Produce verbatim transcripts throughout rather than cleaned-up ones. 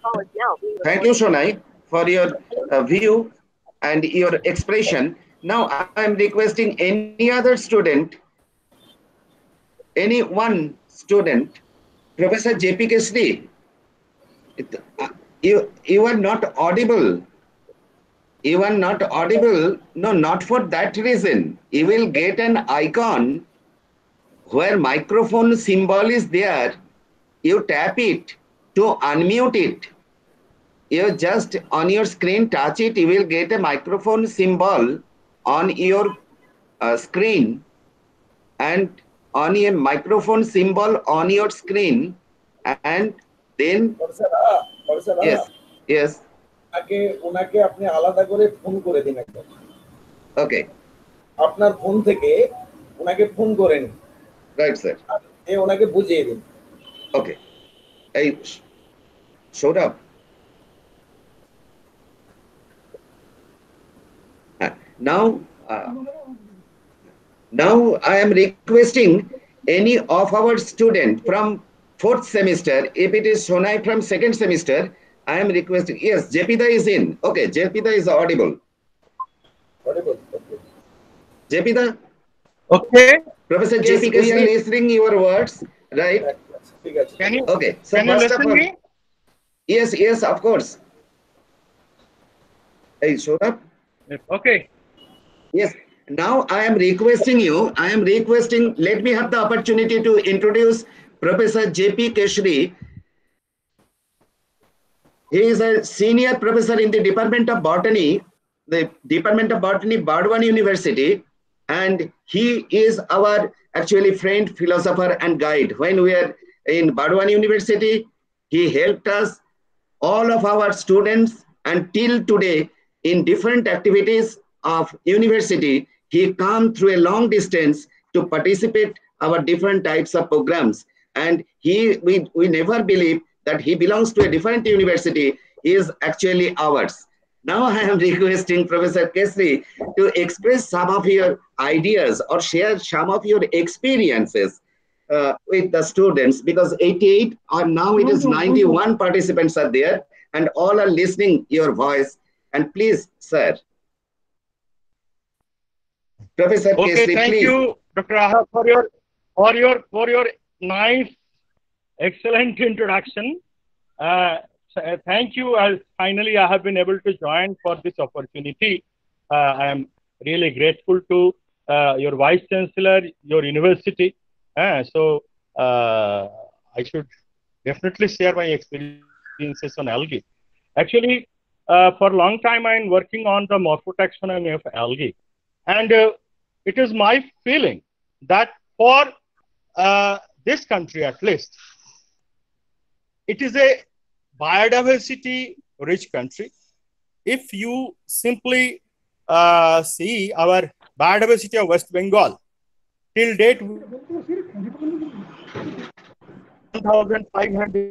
Thank you, Shonai, for your uh, view and your expression. Now, I am requesting any other student, any one student, Professor J P Kesri, it- uh, you, you are not audible. You are not audible. No, not for that reason. You will get an icon where microphone symbol is there. You tap it to unmute it. You just on your screen touch it, you will get a microphone symbol on your uh, screen, and on a microphone symbol on your screen, and then yes, yes, আগে ওনাকে আপনি আলাদা করে phone করে দিন একবার। okay, আপনার phone থেকে ওনাকে ফোন করেন, right sir, এ ওনাকে বুঝিয়ে দিন। okay, hey, showed up. Uh, now uh, now I am requesting any of our student from fourth semester, if it is Shonai from second semester, I am requesting, yes, Jepida is in. Okay, Jepida is audible. Audible, okay. Jepida? Okay. Professor Yes, J P Kesri, we are listening your words, right? Can you, okay, so can you first listen of all, me? Yes, yes, of course. Hey, showed up? Okay. Yes. Now I am requesting you, I am requesting, let me have the opportunity to introduce Professor J P Kesri. He is a senior professor in the Department of Botany, the Department of Botany, Burdwan University, and he is our actually friend, philosopher, and guide. When we are in Burdwan University, he helped us, all of our students, until today in different activities of university. He come through a long distance to participate our different types of programs, and he we, we never believe that he belongs to a different university. He is actually ours. Now I am requesting Professor Kesri to express some of your ideas or share some of your experiences uh, with the students, because eighty-eight or now it is ninety-one participants are there, and all are listening your voice. And please, sir. Professor Okay, Kesri, thank please. you, Doctor Aha, for your for your for your nice, excellent introduction. Uh, thank you. As finally I have been able to join for this opportunity. Uh, I am really grateful to uh, your Vice Chancellor, your university. Uh, so uh, I should definitely share my experiences on algae. Actually, uh, for a long time I'm working on the morphotaxonomy of algae, and uh, it is my feeling that for uh, this country at least, it is a biodiversity rich country. If you simply uh, see our biodiversity of West Bengal, till date one thousand five hundred.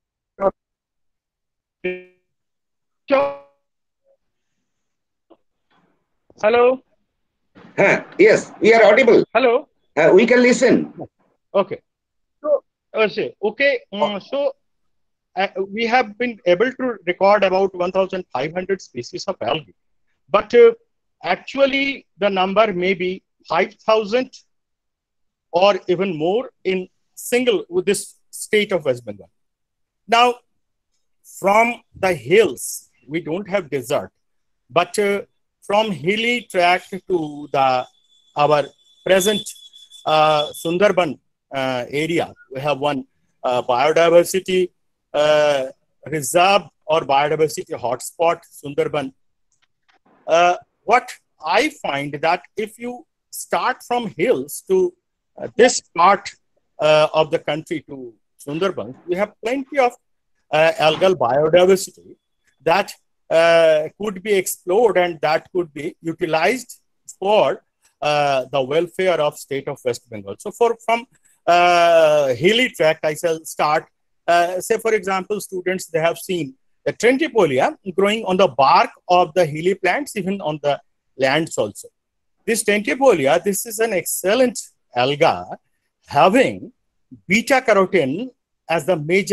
Hello. Huh, yes, we are audible. Hello. Uh, we can listen. Okay. So, uh, say, okay. Um, so, uh, we have been able to record about one thousand five hundred species of algae, but uh, actually the number may be five thousand or even more in single with this state of West Bengal. Now, from the hills, we don't have desert, but uh, from hilly tract to the our present uh, Sundarban uh, area, we have one uh, biodiversity uh, reserve or biodiversity hotspot, Sundarban. Uh, what I find that if you start from hills to uh, this part uh, of the country to Sundarban, we have plenty of uh, algal biodiversity that uh, could be explored and that could be utilized for uh, the welfare of state of West Bengal. So for from uh, hilly tract, I shall start. Uh, say, for example, students, they have seen the Trentipolia growing on the bark of the hilly plants, even on the lands also. This Trentipolia, this is an excellent alga having beta carotene as the major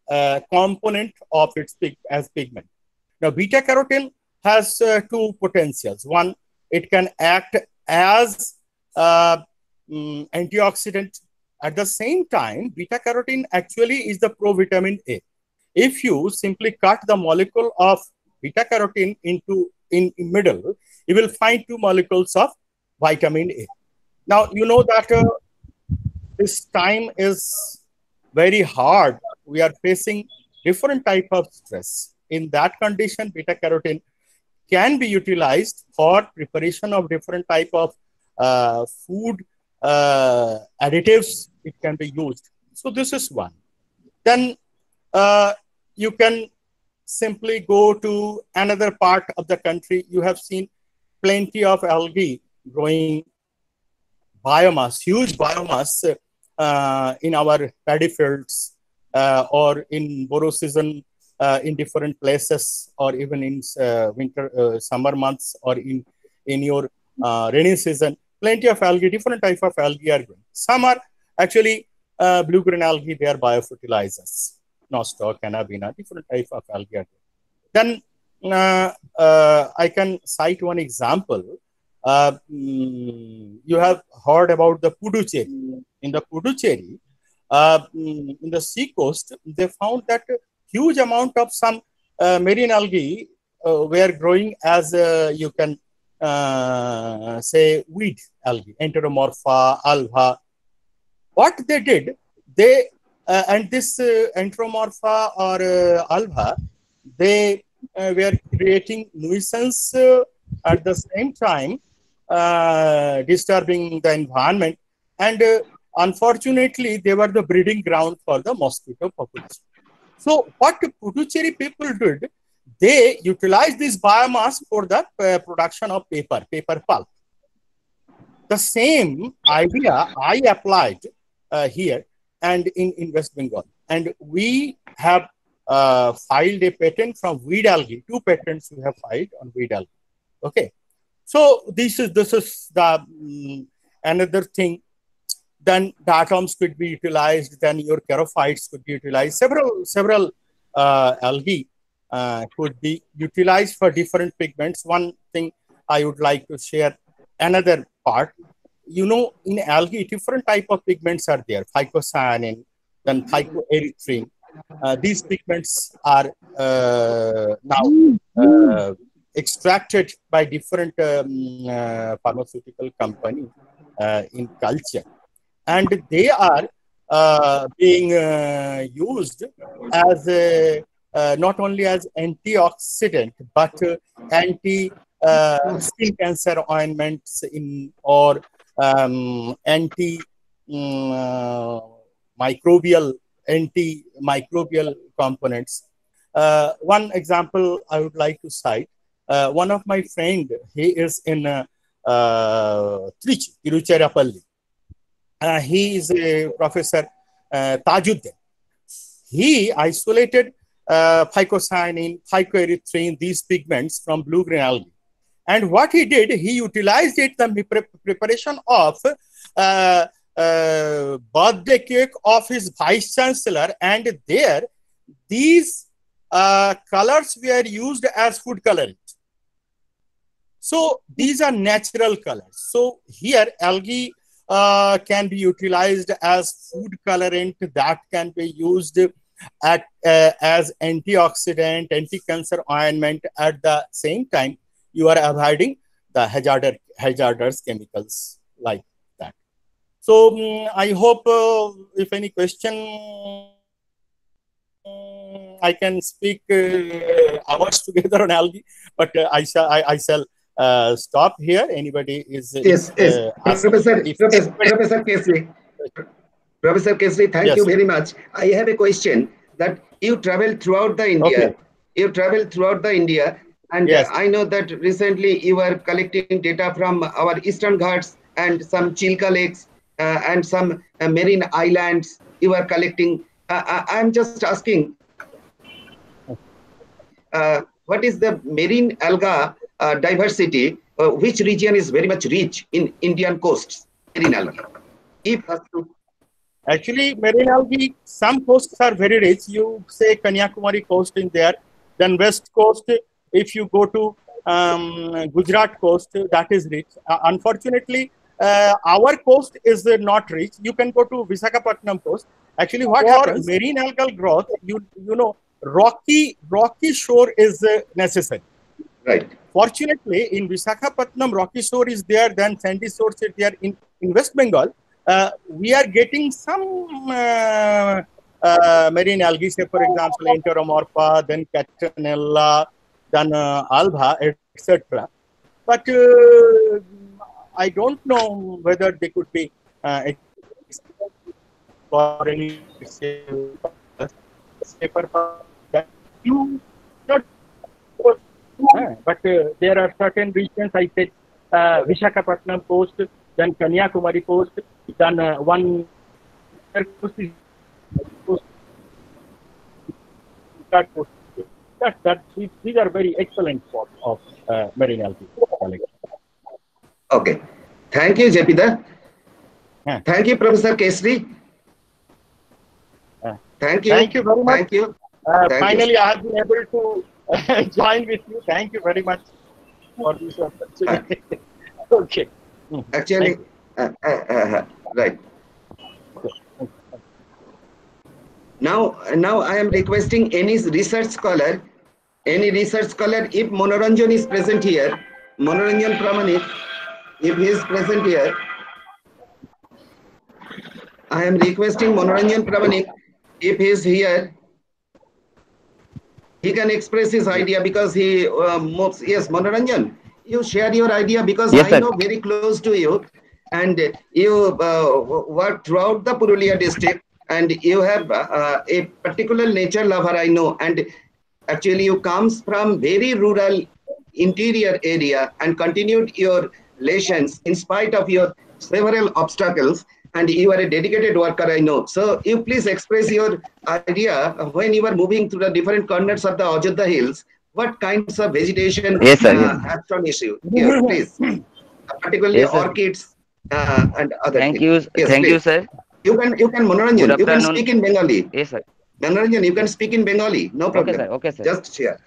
uh, component of its pig as pigment. Now, beta carotene has uh, two potentials. One, it can act as uh, um, antioxidant. At the same time, beta carotene actually is the provitamin A. If you simply cut the molecule of beta carotene into in, in middle, you will find two molecules of vitamin A. Now, you know that uh, this time is very hard. We are facing different type of stress. In that condition, beta carotene can be utilized for preparation of different type of uh, food uh, additives. It can be used. So this is one. Then uh, you can simply go to another part of the country. You have seen plenty of algae growing biomass, huge biomass uh, in our paddy fields uh, or in Boro season uh, in different places, or even in uh, winter, uh, summer months, or in, in your uh, rainy season. Plenty of algae, different type of algae are growing. Some are actually uh, blue-green algae, they are biofertilizers. Nostoc, Cannabina, different type of algae are growing. Then uh, uh, I can cite one example. Uh, mm, you have heard about the Puducherry. In the Puducherry, uh, mm, in the sea coast, they found that a huge amount of some uh, marine algae uh, were growing as uh, you can uh, say weed algae, Enteromorpha, alba. What they did, they uh, and this uh, Enteromorpha or uh, alba, they uh, were creating nuisance uh, at the same time, uh, disturbing the environment, and uh, unfortunately, they were the breeding ground for the mosquito population. So, what Puducherry people did, they utilized this biomass for the uh, production of paper, paper pulp. The same idea I applied uh, here and in, in West Bengal. And we have uh, filed a patent from weed algae. Two patents we have filed on weed algae. Okay. So this is this is the um, another thing. Then the atoms could be utilized. Then your charophytes could be utilized. Several several uh, algae uh, could be utilized for different pigments. One thing I would like to share. Another part. You know, in algae, different type of pigments are there. Phycocyanin, then phycoerythrin. Uh, these pigments are uh, now uh, extracted by different um, uh, pharmaceutical companies uh, in culture, and they are uh, being uh, used as a, uh, not only as antioxidant but uh, anti uh, skin cancer ointments in or um, anti um, uh, microbial antimicrobial components. Uh, one example I would like to cite. Uh, one of my friend, he is in uh, uh, Trichy, Tiruchirappalli. Uh, he is a professor, uh, Tajuddin. He isolated uh, phycocyanin, phycoerythrin, these pigments from blue-green algae. And what he did, he utilized it in the pre preparation of uh, uh, birthday cake of his vice chancellor, and there these uh, colors were used as food colorant. So these are natural colors. So here algae uh, can be utilized as food colorant, that can be used at uh, as antioxidant, anti-cancer ointment. At the same time, you are avoiding the hazardous, hazardous chemicals like that. So um, I hope uh, if any question, um, I can speak uh, hours together on algae, but uh, I shall I, I shall uh, stop here. Anybody is yes, uh, yes. Professor, if Professor, Professor Kesri, Professor Kesri, thank yes. you very much. I have a question that you travel throughout the India. Okay. You travel throughout the India. And yes. I know that recently you were collecting data from our Eastern Ghats and some Chilka lakes uh, and some uh, marine islands you are collecting. Uh, I am just asking, uh, what is the marine alga uh, diversity? Uh, which region is very much rich in Indian coasts? Marine alga. If has to Actually, marine algae, some coasts are very rich. You say Kanyakumari coast in there, then west coast. If you go to um, Gujarat coast, that is rich. Uh, unfortunately, uh, our coast is uh, not rich. You can go to Visakhapatnam coast. Actually, what For happens? Marine algal growth, you you know, rocky rocky shore is uh, necessary. right. Fortunately, in Visakhapatnam, rocky shore is there, then sandy shore is there. In, in West Bengal, uh, we are getting some uh, uh, marine algae, say for example, Enteromorpha, then Catronella, then uh, Alba, et cetera. But uh, I don't know whether they could be uh, for any safer that you not. Uh, but uh, there are certain regions, I said, uh, Visakhapatnam coast, then Kanyakumari coast, then uh, one coast is coast. That, coast. that, that these, these are very excellent spots of uh, marine algae. Okay. Thank you, Jepida. Yeah. Thank you, Professor Kesri. Yeah. Thank you. Thank you very much. Thank you. Uh, Thank finally, you. I have been able to uh, join with you. Thank you very much for this opportunity. Okay. Actually, uh, uh, uh, right. Now, now I am requesting any research scholar, any research scholar, if Monoranjan is present here, Monoranjan Pramanik, if he is present here, I am requesting Monoranjan Pramanik, if he is here, he can express his idea because he uh, moves. Yes, Monoranjan, you share your idea because Yes, I sir. know very close to you, and you uh, work throughout the Purulia district, and you have uh, a particular nature lover, I know, and actually you comes from very rural interior area and continued your relations in spite of your several obstacles, and you are a dedicated worker, I know. So you please express your idea when you are moving to the different corners of the Ajodhya Hills, what kinds of vegetation Yes, sir. uh, astonish you here, please, particularly Yes, sir. orchids uh, and other Thank things. you. Yes, Thank you, please. sir. You can, you can, Good Manoranjan, you can afternoon. speak in Bengali. Yes, sir. Manoranjan, you can speak in Bengali, no Okay, problem. sir. Okay, sir. Just share.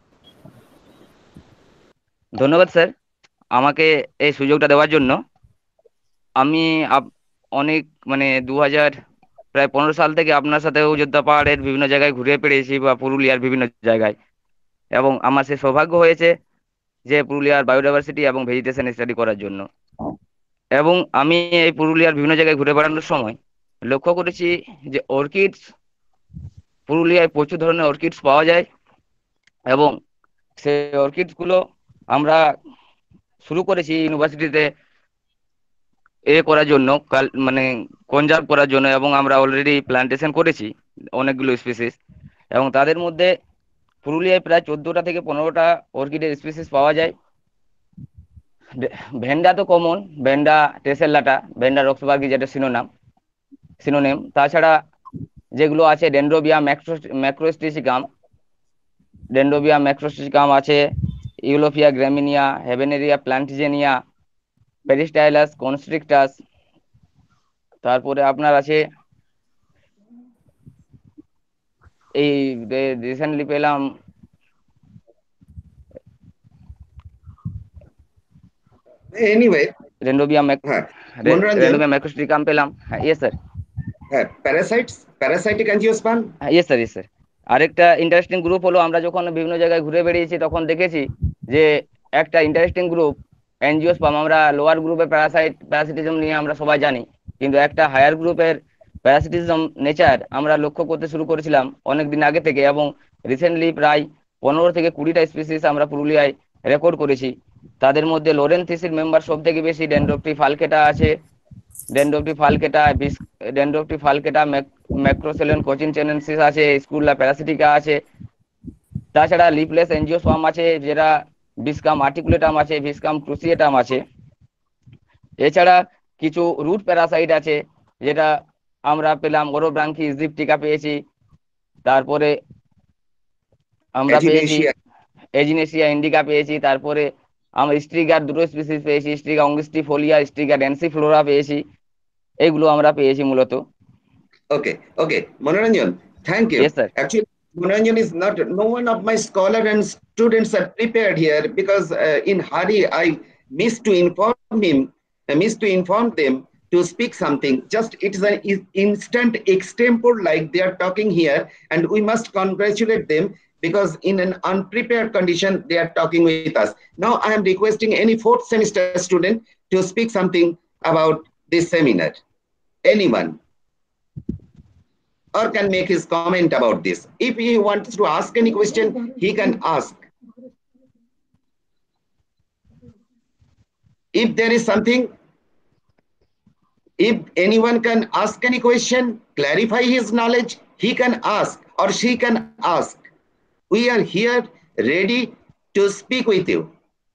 ধন্যবাদ sir আমাকে এই সুযোগটা দেওয়ার জন্য। আমি up- অনেক মানে দু হাজার প্রায় পনেরো সাল থেকে আপনার সাথে অযোধ্যা পাহাড়ের বিভিন্ন জায়গায় ঘুরে পেরেছি বা পুরুলিয়ার বিভিন্ন জায়গায়, এবং আমার সে সৌভাগ্য হয়েছে যে পুরুলিয়ার বায়োডাইভার্সিটি এবং ভেজিটেশন স্টাডি করার জন্য। এবং আমি এই পুরুলিয়ার বিভিন্ন জায়গায় ঘুরে বেড়ানোর সময় লক্ষ্য করেছি যে অর্কিডস, পুরুলিয়ায় প্রচুর ধরনের অর্কিডস পাওয়া যায়, এবং সেই অর্কিডস গুলো আমরা শুরু করেছি ইউনিভার্সিটিতে এ করার জন্য, কাল মানে কনজার্ভ করার জন্য, এবং আমরা অলরেডি প্ল্যান্টেশন করেছি অনেকগুলো স্পিসিস, এবং তাদের মধ্যে পুরুলিয়ায় প্রায় চোদ্দটা থেকে পনেরোটা অর্কিডের স্পিসিস পাওয়া যায়। ভেন্ডা তো কমন, ভেন্ডা টেসেল্লাটা, ভেন্ডা রক্সবার্গি যেটা সিনোনাম সিনোনেম, তাছাড়া যেগুলো আছে ডেন্ড্রোবিয়াম ম্যাক্রোস্টিসিকাম, ডেন্ড্রোবিয়াম ম্যাক্রোস্টিসিকাম আছে, ইউলোফিয়া গ্রামিনিয়া, হেভেনেরিয়া প্ল্যান্টিজেনিয়া, পেরিস্টাইলাস কনস্ট্রিক্টাস, তারপরে আপনার আছে এই রিসেন্টলি পেলাম Anyway, রেন্ডোবিয়াম হ্যাঁ, Monoranjan, রেন্ডোবিয়াম ম্যাক্রোস্টিকাম পেলাম। হ্যাঁ, ইয়েস স্যার। হ্যাঁ, parasites, parasitic angiosperm, হ্যাঁ, ইয়েস স্যার, ইয়েস স্যার। আরেকটা ইন্টারেস্টিং গ্রুপ হলো, আমরা যখন বিভিন্ন জায়গায় ঘুরে বেরিয়েছি তখন দেখেছি যে একটা ইন্টারেস্টিং গ্রুপ অ্যাঞ্জিওস্পার্ম, আমরা লোয়ার গ্রুপের প্যারাসাইট প্যারাসিটিজম নিয়ে আমরা সবাই জানি, কিন্তু একটা হায়ার গ্রুপের প্যারাসিটিজম নেচার আমরা লক্ষ্য করতে শুরু করেছিলাম অনেক দিন আগে থেকে, এবং রিসেন্টলি প্রায় পনেরো থেকে কুড়িটা স্পিসিস আমরা পুরুলিয়ায় রেকর্ড করেছি। তাদের মধ্যে লোরেন্থিসির মেম্বার সব থেকে বেশি, ডেন্ড্রোপটি ফালকেটা আছে, ডেন্ড্রোপটি ফালকেটা ডেন্ড্রোপটি ফালকেটা ম্যাক্রোসেলেন কোচিনচেনেন্সিস আছে, স্কুলা প্যারাসিটিকা আছে, তাছাড়া লিপলেস এনজিওস্পার্ম আছে, যেটা ভিসকাম আর্টিকুলেটাম আছে, ভিসকাম ক্রুসিয়েটাম আছে। এছাড়া কিছু রুট প্যারাসাইট আছে যেটা আমরা পেলাম, ওরোব্রাঙ্কি ইজিপ্টিকা পেয়েছি, তারপরে আমরা পেয়েছি Echinacea, এজিনেসিয়া ইন্ডিকা পেয়েছি, তারপরে আমরা স্ট্রিগার দুটো স্পিসিস পেয়েছি, স্ট্রিগা অঙ্গিস্টিফোলিয়া, স্ট্রিগা ডেন্সিফ্লোরা পেয়েছি। এইগুলো আমরা পেয়েছি মূলত। Okay, okay. Manoranjan, thank you. Yes, sir. Actually, Manoranjan is not, no one of my scholar and students are prepared here because uh, in hurry, I missed to inform him, I missed to inform them to speak something. Just it is an is- instant extempore like they are talking here, and we must congratulate them because in an unprepared condition, they are talking with us. Now, I am requesting any fourth semester student to speak something about this seminar. Anyone? Or can make his comment about this. If he wants to ask any question, he can ask. If there is something, if anyone can ask any question, clarify his knowledge, he can ask or she can ask. We are here ready to speak with you.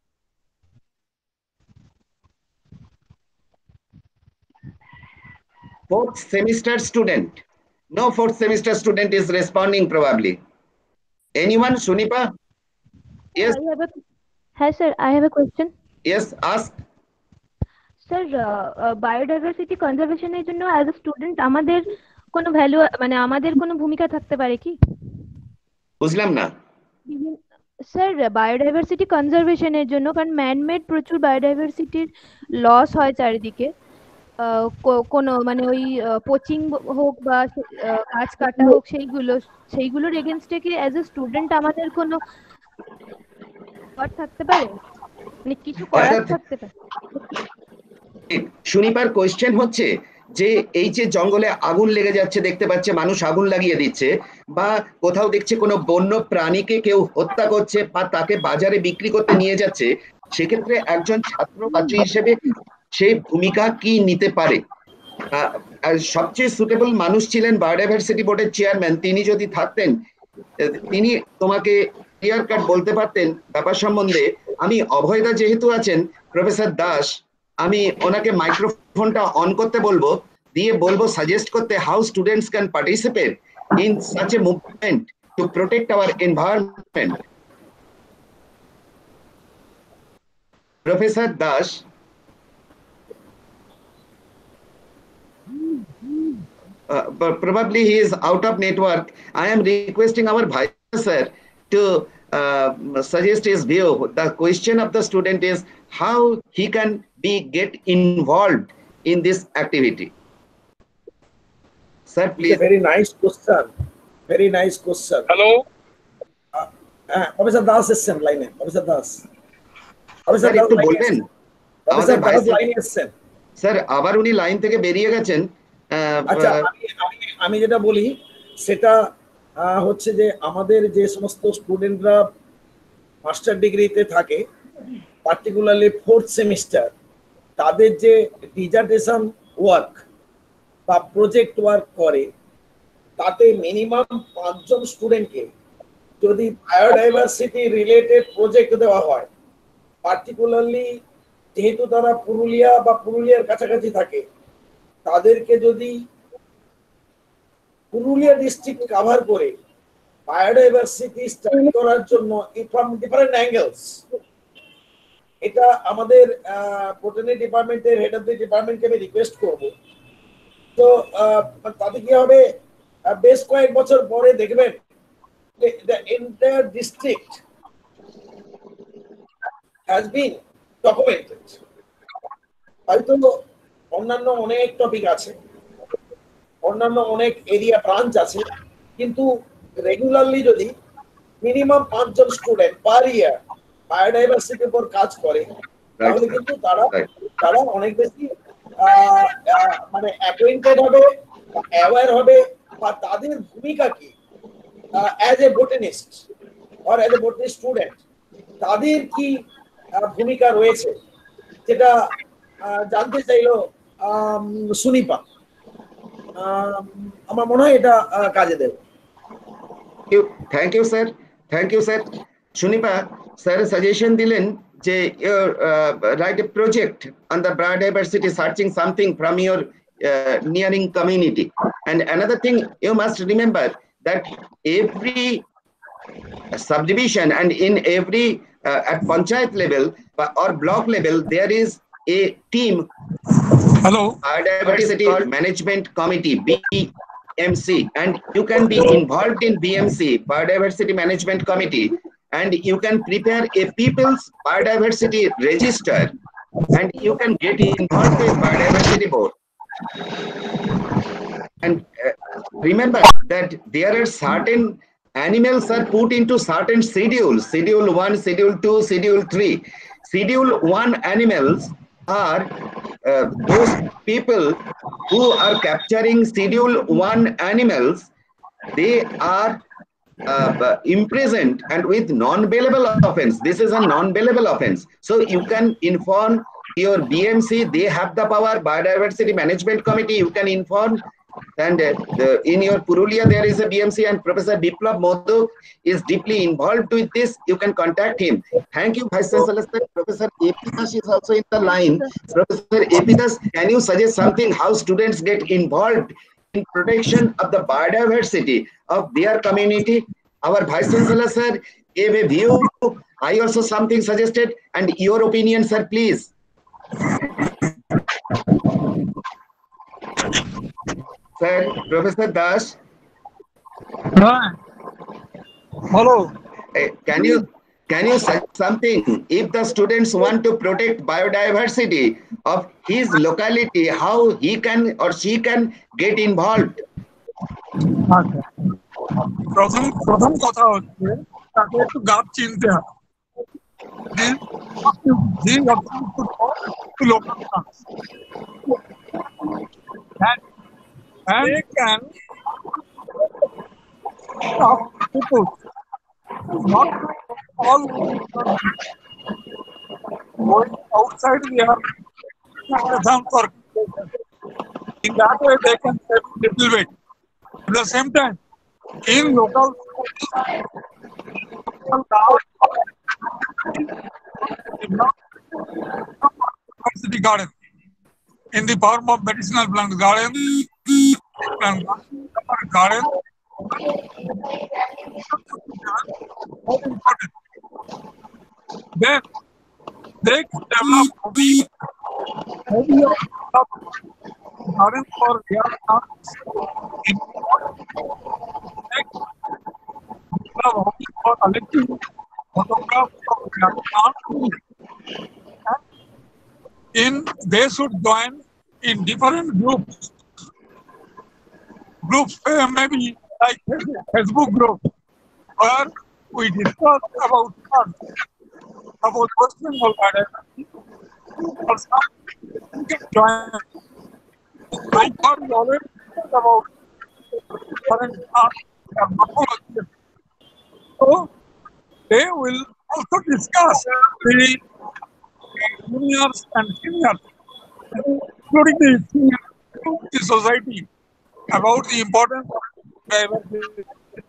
Fourth semester student. No fourth semester student is responding probably. Anyone, Sunipa? Yes, I have a, hi sir, I have a question. yes, ask. Sir biodiversity কনজারভেশনের জন্য as a student আমাদের কোনো value মানে আমাদের কোনো ভূমিকা থাকতে পারে কি? বুঝলাম না। স্যার বায়োডাইভার্সিটি কনজারভেশনের জন্য, কারণ ম্যানমেড প্রচুর বায়োডাইভার্সিটির লস হয় চারিদিকে, আহ, কো- কোনো মানে ওই পোচিং হোক বা আহ, গাছ কাটা হোক, সেইগুলো সেইগুলোর এগেনস্টে কি অ্যাজ এ স্টুডেন্ট আমাদের কোনো কর থাকতে পারে, মানে কিছু করার অর্থাৎ থাকতে পারে? সুনিপার কোয়েশ্চেন হচ্ছে যে এই যে জঙ্গলে আগুন লেগে যাচ্ছে দেখতে পাচ্ছে, মানুষ আগুন লাগিয়ে দিচ্ছে, বা কোথাও দেখছে কোনো বন্য প্রাণীকে কেউ হত্যা করছে বা তাকে বাজারে বিক্রি করতে নিয়ে যাচ্ছে, সেক্ষেত্রে একজন ছাত্র ছাত্রী হিসেবে সেই ভূমিকা কি নিতে পারে? আহ, আর সবচেয়ে সুটেবল মানুষ ছিলেন বায়োডাইভার্সিটি বোর্ডের চেয়ারম্যান। তিনি যদি থাকতেন, আহ, তিনি তোমাকে ক্লিয়ার কাট বলতে পারতেন ব্যাপার সম্বন্ধে। আমি অভয়দা যেহেতু আছেন, প্রফেসর দাস, আমি ওনাকে মাইক্রোফোনটা অন করতে বলবো, দিয়ে বলবো সাজেস্ট করতে how students can participate in such a movement to protect our environment. Professor Das, Uh, but probably he is out of network. I am requesting our vice sir to uh, suggest his view. The question of the student is how he can be get involved in this activity. Sir, It's please. a very nice question. Very nice question. Hello. Uh, Professor Das এসছেন লাইনে। Professor Das. Professor sir Das একটু লাইনে বলবেন এসছেন। Professor আমাদের Das vice লাইনে এসছেন। Sir, আবার উনি লাইন থেকে বেরিয়ে গেছেন। আহ, আচ্ছা, আমি আমি আমি যেটা বলি সেটা আহ, হচ্ছে যে আমাদের যে সমস্ত স্টুডেন্টরা মাস্টার ডিগ্রিতে থাকে, পার্টিকুলারলি ফোর্থ সেমিস্টার, তাদের যে ডিজার্টেশন ওয়ার্ক বা প্রজেক্ট ওয়ার্ক করে, তাতে মিনিমাম পাঁচজন স্টুডেন্টকে যদি বায়োডাইভার্সিটি রিলেটেড প্রজেক্ট দেওয়া হয়, পার্টিকুলারলি যেহেতু তারা পুরুলিয়া বা পুরুলিয়ার কাছাকাছি থাকে, তাদেরকে যদি পুরুলিয়া ডিস্ট্রিক্ট কভার করে বায়োডাইভার্সিটি স্টাডি করার জন্য ফ্রম ডিফারেন্ট অ্যাঙ্গেলস, এটা আমাদের বোটানি ডিপার্টমেন্টের হেড অফ দি ডিপার্টমেন্টকে আমি রিকোয়েস্ট করব। তো তাতে কি হবে, বেশ কয়েক বছর পরে দেখবেন the entire district has been documented. হয়তো অন্যান্য অনেক টপিক আছে, অন্যান্য অনেক এরিয়া ব্রাঞ্চ আছে, কিন্তু রেগুলারলি যদি মিনিমাম পাঁচজন স্টুডেন্ট পার ইয়ার বায়োডাইভার্সিটির উপর কাজ করে, তাহলে কিন্তু তারা তারা অনেক বেশি মানে অ্যাকোয়েন্টেড হবে, অ্যাওয়্যার হবে, বা তাদের ভূমিকা কি as a botanist or as a botany student, তাদের কি ভূমিকা রয়েছে, যেটা জানতে চাইলো সুনিপা। আমার মনে হয় এটা কাজে দেবে। Thank you sir, thank you sir. Sunipa sir suggestion দিলেন যে write a project on the biodiversity, searching something from your nearing community. And another thing you must remember that every subdivision and in every uh, at panchayat level or block level there is a team. Hello. Biodiversity Management Committee, B M C, and you can be involved in B M C, Biodiversity Management Committee, and you can prepare a People's Biodiversity Register, and you can get involved with Biodiversity Board. And uh, remember that there are certain animals are put into certain schedules, schedule one, schedule two, schedule three. Schedule one animals are uh, those people who are capturing schedule one animals. They are uh, imprisoned and with non-bailable offense. This is a non-bailable offense. So you can inform your B M C, they have the power, Biodiversity Management Committee, you can inform. And uh, the, in your Purulia, there is a B M C, and Professor Biplab Modok is deeply involved with this. You can contact him. Thank you, Vice Chancellor. Professor A P Das is also in the line. Professor A P Das, can you suggest something how students get involved in protection of the biodiversity of their community? Our Vice Chancellor, sir, gave a view. I also something suggested, and your opinion, sir, please. Sir, Professor Das. Hi. Hello. Uh, can you can you say something? If the students want to protect biodiversity of his locality, how he can or she can get involved? প্রথম প্রথম কথা হচ্ছে তাকে একটু গাছ চিনতে হবে। local plants. And, and they can stop people. Not all going outside their town for in that way they can save a little bit. At the same time, in local city garden, in the form of medicinal plant garden, plant garden, then they develop garden for their plants. For collecting photographs of their plants. In they should join in different groups. Groups uh, maybe like Facebook group where we discuss about plants, about West Bengal biodiversity. Or some can join. I thought we already talked about different plants and morphology. So they will also discuss the juniors and seniors, including the senior the society, about the importance of diversity.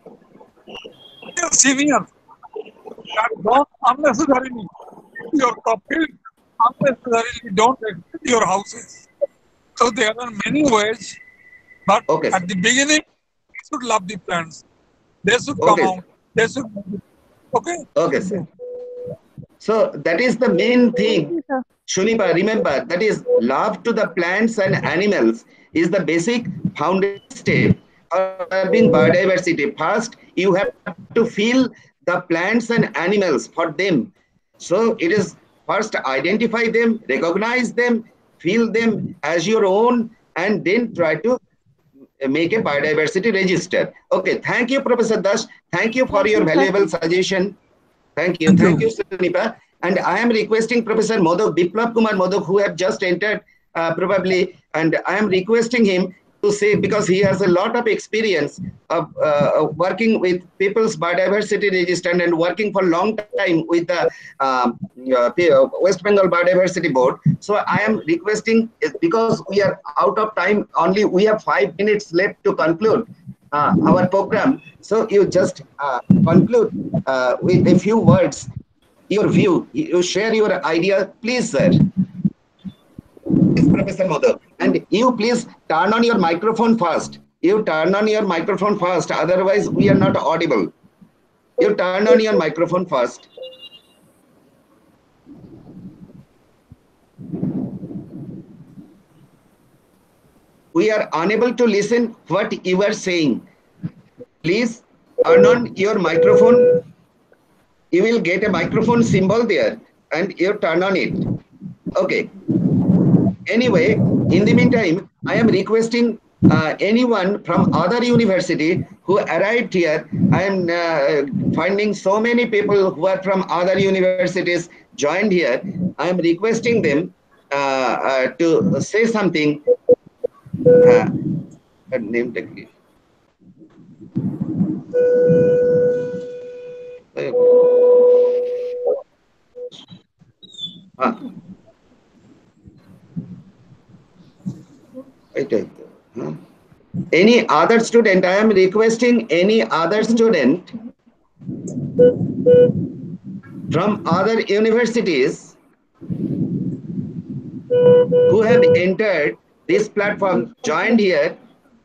Seniors that don't unnecessarily your topic, unnecessarily don't exit your houses. So there are many ways, but Okay. at the beginning, they should love the plants. They should come Okay. out. They should. Okay. Okay, sir. So that is the main thing. Shunipa, remember, that is love to the plants and animals is the basic foundation step for serving biodiversity. First, you have to feel the plants and animals for them. So it is first identify them, recognize them, feel them as your own, and then try to make a biodiversity register. Okay, thank you, Professor Das. Thank you for your valuable suggestion. Thank you. Thank you, Shunipa. And I am requesting Professor Modok, Biplab Kumar Modok, who have just entered uh, probably, and I am requesting him to say, because he has a lot of experience of uh, working with People's Biodiversity Register and working for a long time with the uh, uh, West Bengal Biodiversity Board. So I am requesting, because we are out of time, only we have five minutes left to conclude uh, our program. So you just uh, conclude uh, with a few words, your view, you share your idea, please, sir. Yes, Professor Modok. And you please turn on your microphone first. You turn on your microphone first, otherwise we are not audible. You turn on your microphone first. we are unable to listen what you are saying. Please turn on your microphone. You will get a microphone symbol there and you turn on it. Okay. Anyway, in the meantime, I am requesting uh, anyone from other university who arrived here. I am uh, finding so many people who are from other universities joined here. I am requesting them uh, uh, to say something. Uh, name tag. Uh, Huh? Any other student, I am requesting any other student from other universities who have entered this platform, joined here.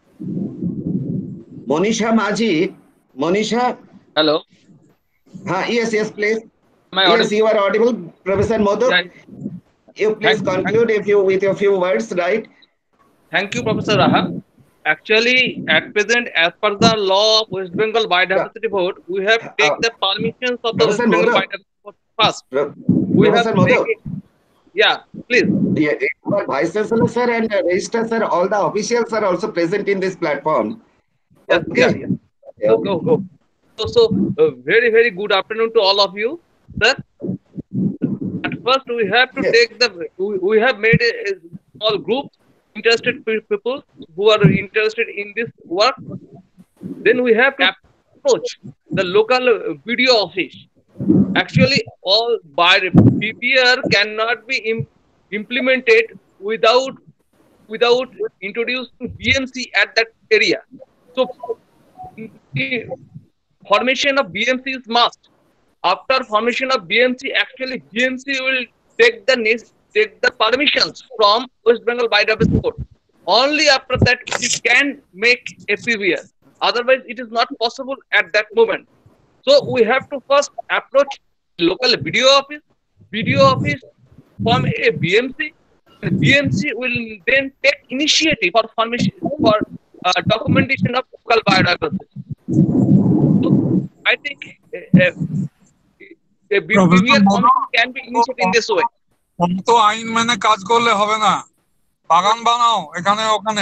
Monisha Maji, Monisha. Hello. Huh, yes, yes, please. Am I yes, audible? you are audible, Professor Modok. Yeah. You please Thank, conclude thank, if you with your few words, right? Thank you, Professor Raha. Actually, at present, as per the law of West Bengal Biodiversity Board, we have to take Uh, the permissions of the Professor West Bengal Modok. Biodiversity Board first. Pro We Professor have to make Modok. it. Yeah, please. Yeah, our Vice Chancellor sir and Registrar sir, all the officials are also present in this platform. Yes, Okay. yeah, yeah. Yeah. Go, go, go. So, so uh, very, very good afternoon to all of you, sir. At first, we have to Yes. take the. We, we have made a, a small group, interested pe- people who are interested in this work. Then we have to approach the local uh, B D O office. Actually, all by P B R cannot be im implemented without without introducing B M C at that area. So, the formation of B M C is must. After formation of B M C, actually B M C will take the take the permissions from West Bengal Biodiversity Board. Only after that it can make a P B R. Otherwise, it is not possible at that moment. So we have to first approach local B D O office. B D O office form a B M C. And B M C will then take initiative for formation for uh, documentation of local biodiversity. So I think uh, uh, a P B R commission can be initiated in this way. তো আইন মেনে কাজ করলে হবে না, বাগান বানাও এখানে ওখানে।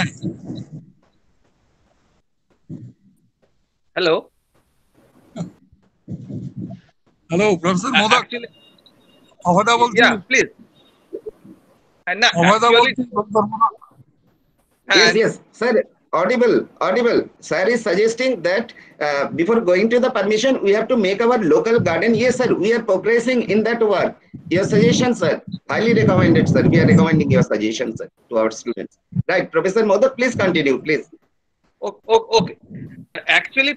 Hello. Hello, Professor Uh, Modak. actually, অভয়দা বলছি। yeah, please. And now, অভয়দা actually, বলছি, Professor Modak। Yes, and yes, sir. Audible, audible. Sir is suggesting that uh, before going to the permission, we have to make our local garden. Yes, sir. We are progressing in that work. Your suggestion, sir. Highly recommended, sir. We are recommending your suggestion, sir, to our students. Right, Professor Modak, please continue, please. o- o- okay. Actually,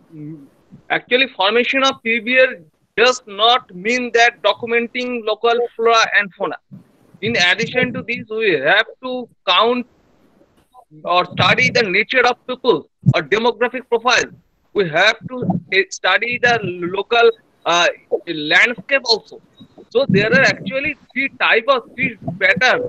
actually, formation of P B R does not mean that documenting local flora and fauna. In addition to this, we have to count or study the nature of people or demographic profile. We have to uh, study the local uh, landscape also. So there are actually three type of three patterns.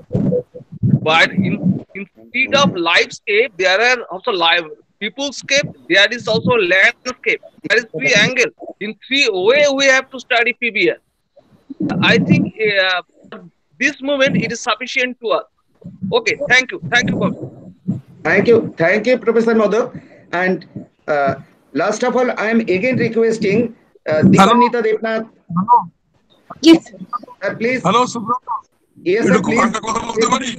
But in, instead of livescape, there are also live peoplescape. There is also landscape. There is three angles. In three way we have to study P B R. I think uh, this moment it is sufficient to us. Okay, thank you, thank you, Bobby. Thank you. Thank you, Professor Modak. And uh, last of all, I am again requesting uh, Dipanita Devnath. Hello. Yes. Sir, please. Hello Subrata, Yes, sir, একটু please. একটা কথা বলতে পারি?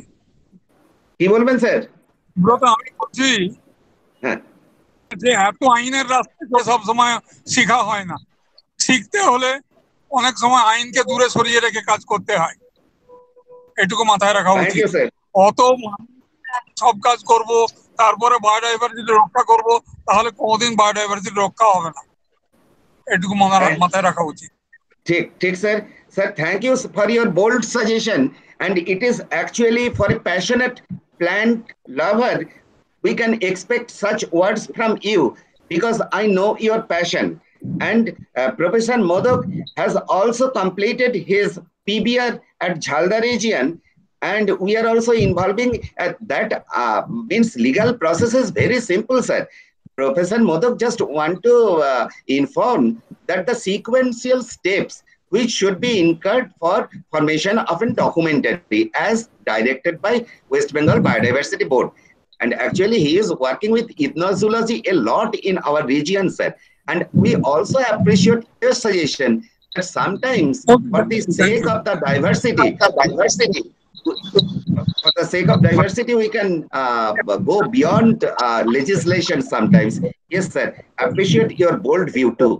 কি বলবেন sir? Subrata, আমি বলছি হ্যাঁ, যে এত আইনের রাস্তায় সব সময় শেখা হয় না। শিখতে হলে অনেক সময় আইনকে দূরে সরিয়ে রেখে কাজ করতে হয়, এটুকু মাথায় রাখা থ্যাংক উচিত। You sir. অত সব কাজ করব, তারপরে বায়োডাইভার্সিটি রক্ষা করব, তাহলে কোনোদিন বায়োডাইভার্সিটি রক্ষা হবে না, এটুকু মাথায় রাখা উচিত। ঠিক ঠিক sir. Sir, thank you for your bold suggestion, and it is actually for a passionate plant lover. We can expect such words from you because I know your passion. And uh, Professor Modak has also completed his P B R at Jhalda region. and we are also involving uh, that uh, means legal process is very simple, sir. Professor Modak just want to uh, inform that the sequential steps which should be incurred for formation of a documentary as directed by West Bengal Biodiversity Board. And actually he is working with ethnozoology a lot in our region, sir. And we also appreciate your suggestion that sometimes for the sake of the diversity, diversity for the sake of diversity, we can uh, go beyond uh, legislation sometimes. Yes, sir. Appreciate your bold view too.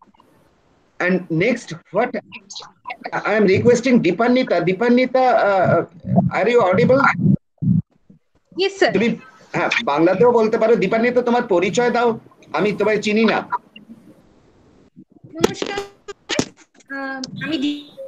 And next, what I am requesting Dipanita. Dipanita, uh, are you audible? Yes, sir. তুমি হ্যাঁ বাংলাতেও বলতে পারো। দীপান্বিতা, তোমার পরিচয় দাও, আমি তোমায় চিনি না। নমস্কার, আমি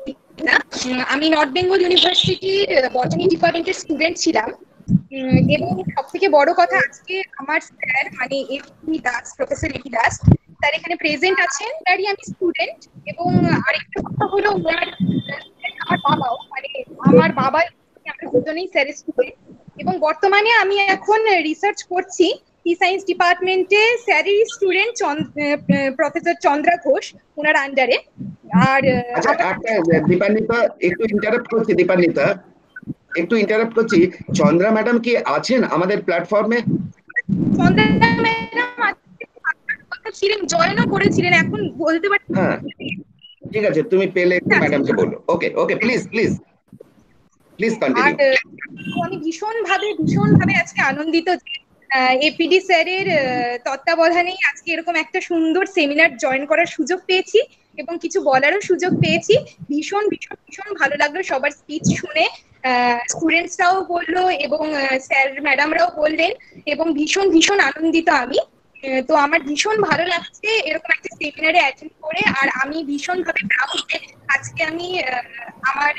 আমি নর্থ বেঙ্গল ইউনিভার্সিটির বটানি ডিপার্টমেন্টের স্টুডেন্ট ছিলাম, এবং সব থেকে বড় কথা আজকে আমার স্যার মানে A P Das, professor A P Das sir এখানে প্রেজেন্ট আছেন। তারই আমি স্টুডেন্ট, এবং আরেকটা কথা হলো ওনার আমার বাবাও মানে আমার বাবা আমরা দুজনেই স্যারের স্টুডেন্ট, এবং বর্তমানে আমি এখন রিসার্চ করছি ই সায়েন্স ডিপার্টমেন্টে স্যারের স্টুডেন্ট প্রফেসর চন্দ্রা ঘোষ ওনার আন্ডারে। আর দীপান্বিতা একটু ইন্টারাপ্ট করছি, দীপান্বিতা একটু ইন্টারাপ্ট করছি। চন্দ্রা ম্যাডাম কি আছেন আমাদের প্ল্যাটফর্মে? চন্দ্রা ম্যাডাম ছিলেন, জয়েনও করেছিলেন, এখন বলতে পারি। হ্যাঁ ঠিক আছে, তুমি পেলে একটু ম্যাডামকে বলো। Okay okay, please please please continue. আমি ভীষণ ভাবে ভীষণ ভাবে আজকে আনন্দিত যে এপিডি স্যারের তত্ত্বাবধানেই আজকে এরকম একটা সুন্দর সেমিনার জয়েন করার সুযোগ পেয়েছি এবং কিছু বলারও সুযোগ পেয়েছি। ভীষণ ভীষণ ভীষণ ভালো লাগলো সবার স্পিচ শুনে, স্টুডেন্টসরাও বললো এবং স্যার ম্যাডামরাও বললেন, এবং ভীষণ ভীষণ আনন্দিত আমি। তো আমার ভীষণ ভালো লাগছে এরকম একটা সেমিনারে অ্যাটেন্ড করে, আর আমি ভীষণ ভাবে প্রাউড যে আজকে আমি আমার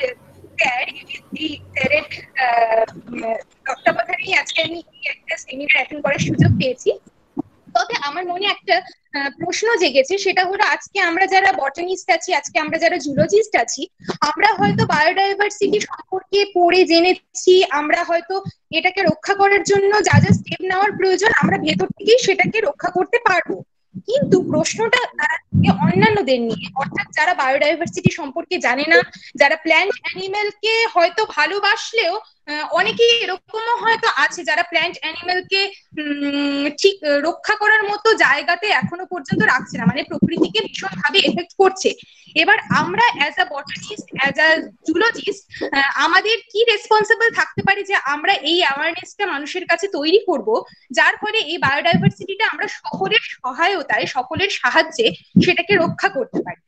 স্যারের তত্ত্বাবধানেই আজকে আমি একটা সেমিনার অ্যাটেন্ড করার সুযোগ পেয়েছি। তবে আমার মনে একটা প্রশ্ন জেগেছে, সেটা হলো আজকে আমরা যারা বটানিস্ট আছি, আজকে আমরা যারা জুলজিস্ট আছি, আমরা হয়তো বায়োডাইভার্সিটি সম্পর্কে পড়ে জেনেছি, আমরা হয়তো এটাকে রক্ষা করার জন্য যা যা স্টেপ নেওয়ার প্রয়োজন আমরা ভেতর থেকেই সেটাকে রক্ষা করতে পারবো। কিন্তু প্রশ্নটা অন্যান্যদের নিয়ে, অর্থাৎ যারা বায়োডাইভার্সিটি সম্পর্কে জানে না, যারা প্ল্যান্ট অ্যানিমেলকে হয়তো ভালোবাসলেও অনেকেই এরকমও হয়তো আছে যারা প্ল্যান্ট অ্যানিমেলকে ঠিক রক্ষা করার মতো জায়গাতে এখনো পর্যন্ত রাখছে না, মানে প্রকৃতিকে ভীষণ ভাবে এফেক্ট করছে। এবার আমরা as a botanist, as a zoologist আমাদের কি রেসপন্সিবল থাকতে পারে যে আমরা এই অ্যাওয়ারনেসটা মানুষের কাছে তৈরি করব, যার ফলে এই বায়োডাইভার্সিটিটা আমরা সকলের সহায়তায়, সকলের সাহায্যে সেটাকে রক্ষা করতে পারি।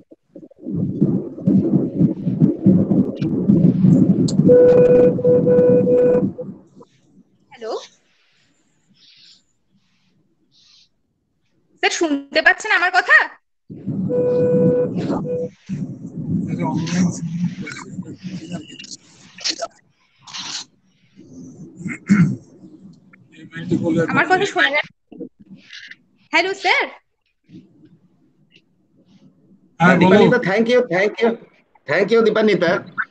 হ্যালো স্যার, শুনতে পাচ্ছেন আমার কথা? আমার কথা শোনা যায়? Hello sir. Dipanwita, thank you thank you thank you Dipanwita.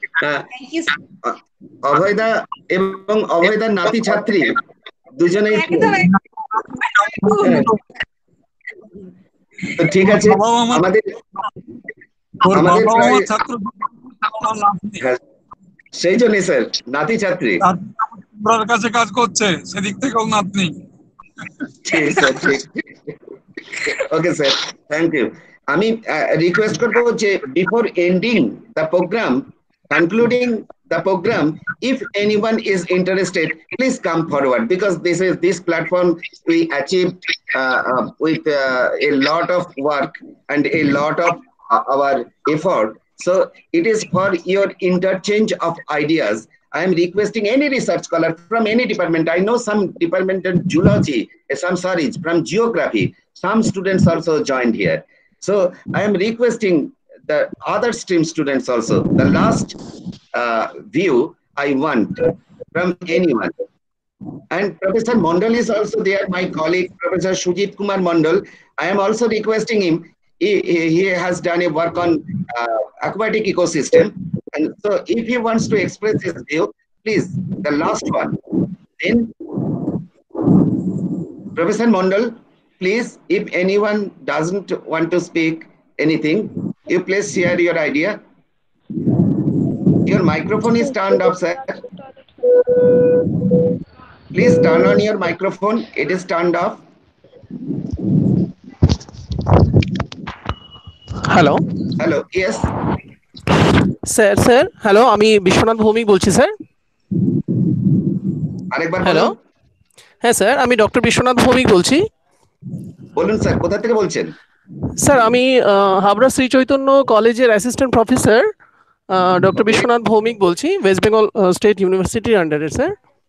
অভয়দা এবং অভয়দার নাতি ছাত্রী দুজনেই ঠিক আছে। আমাদের আমাদের সেই জন্য স্যার নাতি ছাত্রী কাছে কাজ করছে, সেদিক থেকেও নাতনি। ঠিক স্যার, ঠিক। Okay sir, thank you. আমি রিকোয়েস্ট করবো যে before ending the program, concluding the program, if anyone is interested, please come forward, because this is this platform we achieved uh, uh, with uh, a lot of work and a lot of uh, our effort. So it is for your interchange of ideas. I am requesting any research scholar from any department. I know some department in zoology, some sorry from geography, some students also joined here. So I am requesting the other stream students also, the last uh, view I want from anyone. And Professor Mondal is also there, my colleague, Professor Sujit Kumar Mondal. I am also requesting him. He, he has done a work on uh, aquatic ecosystem. And so if he wants to express his view, please, the last one. Then Professor Mondal, please, if anyone doesn't want to speak anything, you please share your idea. Your microphone is turned off, sir. Please turn on your microphone. It is turned off. Hello Hello. Yes. Sir sir hello আমি বিশ্বনাথ ভৌমিক বলছি sir আরেকবার hello বলুন। হ্যাঁ sir আমি doctor Biswanath Bhowmik বলছি বলুন sir, কোথা থেকে বলছেন? স্যার আমি আহ, হাবড়া শ্রী চৈতন্য কলেজের assistant professor doctor Biswanath Bhowmik বলছি, ওয়েস্ট বেঙ্গল স্টেট ইউনিভার্সিটির আন্ডারে sir.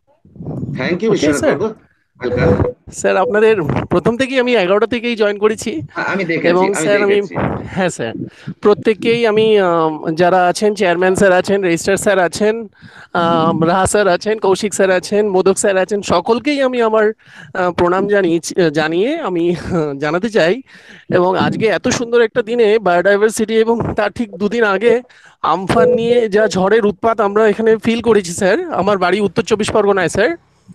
Thank you Okay, Biswanath sir. বাবু। ওয়েলকাম। স্যার আপনাদের প্রথম থেকেই আমি এগারোটা থেকেই জয়েন করেছি আমি দেখেছি, এবং আমি স্যার আমি দেখেছি। হ্যাঁ স্যার প্রত্যেককেই আমি আম, যারা আছেন চেয়ারম্যান স্যার আছেন, রেজিস্ট্রার স্যার আছেন, আম, রাহা স্যার আছেন, কৌশিক স্যার আছেন, মোদক স্যার আছেন, সকলকেই আমি আমার আহ, প্রণাম জানিয়ে জানিয়ে আমি আহ, জানাতে চাই। এবং আজকে এত সুন্দর একটা দিনে বায়োডাইভার্সিটি এবং তার ঠিক দুদিন আগে আমফান নিয়ে যা ঝড়ের উৎপাত আমরা এখানে ফিল করেছি স্যার। আমার বাড়ি উত্তর চব্বিশ পরগনায় স্যার।